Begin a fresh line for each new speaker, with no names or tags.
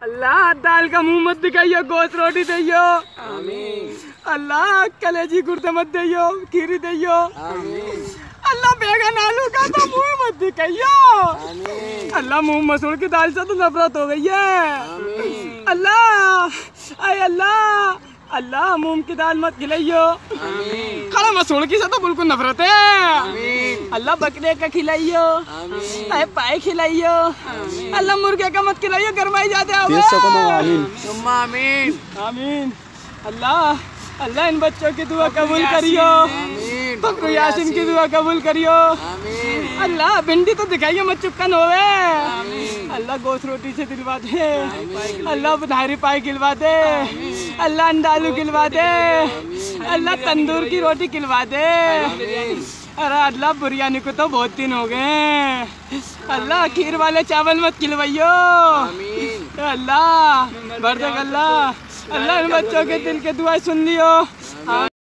अल्लाह दाल का मुंह मत दिखाइयो, गोश्त रोटी दियो। अल्लाह कलेजी कुर्ते मत दियो, खीरी दियो। अल्लाह बैगन आलू का तो मुंह मत दिखाइयो। अल्लाह मुंह मसूर की दाल से तो नफरत हो गई है। अल्लाह आय अल्लाह, अल्लाह मूंग की दाल मत खिलाइयो। खड़ा मसूर की से तो बिल्कुल नफरत है। अल्लाह बकरे का खिलाइयो, अरे पाए खिलाइयो। अल्लाह मुर्गे का मत खिलाइयो, गरमाई जाते हो। आमीन आमीन। अल्लाह अल्लाह इन बच्चों की दुआ कबूल करियो, बकरू यासीन की दुआ कबूल करियो। अल्लाह भिंडी तो दिखाइए मत चुपकन होवे। अल्लाह गोश्त रोटी से दिलवा दे। अल्लाह बुधारी पाई खिलवा दे। अल्लाह अंडा आलू खिलवा दे। अल्लाह तंदूर की रोटी खिलवा दे। अरे अल्लाह बिरयानी को तो बहुत दिन हो गए। अल्लाह खीर वाले चावल मत खिलवाइयो। अल्लाह बरदक अल्लाह, अल्लाह इन बच्चों के दिल के दुआ सुन लियो।